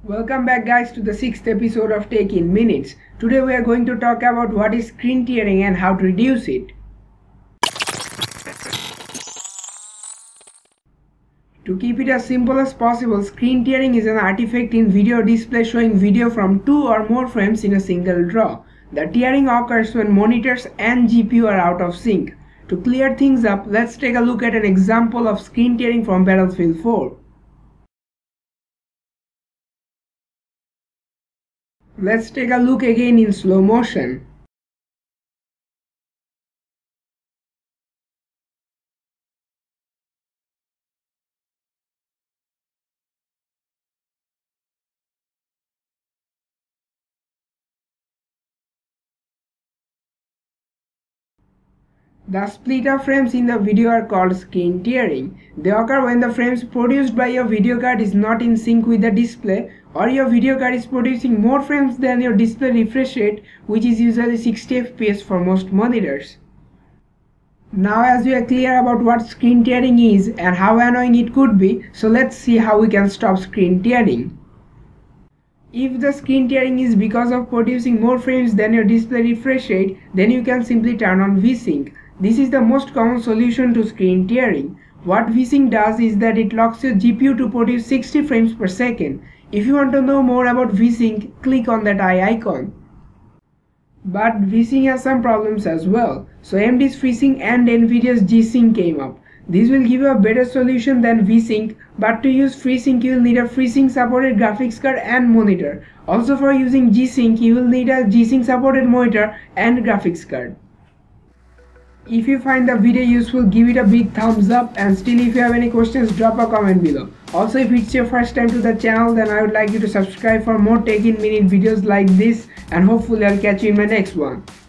Welcome back guys to the 6th episode of Tech in Minutes. Today we are going to talk about what is screen tearing and how to reduce it. To keep it as simple as possible, screen tearing is an artifact in video display showing video from 2 or more frames in a single draw. The tearing occurs when monitors and GPU are out of sync. To clear things up, let's take a look at an example of screen tearing from Battlefield 4. Let's take a look again in slow motion. The split of frames in the video are called screen tearing. They occur when the frames produced by your video card is not in sync with the display, or your video card is producing more frames than your display refresh rate, which is usually 60 FPS for most monitors. Now as we are clear about what screen tearing is and how annoying it could be, so let's see how we can stop screen tearing. If the screen tearing is because of producing more frames than your display refresh rate, then you can simply turn on VSync. This is the most common solution to screen tearing. What VSync does is that it locks your GPU to produce 60 frames per second. If you want to know more about VSync, click on that eye icon. But VSync has some problems as well. So AMD's FreeSync and Nvidia's GSync came up. This will give you a better solution than VSync, but to use FreeSync you will need a FreeSync supported graphics card and monitor. Also for using GSync you will need a GSync supported monitor and graphics card. If you find the video useful, give it a big thumbs up, and still if you have any questions, drop a comment below. Also if it's your first time to the channel, then I would like you to subscribe for more Tech in Minute videos like this, and hopefully I'll catch you in my next one.